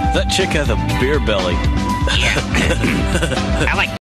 That chick has a beer belly. Yeah. I like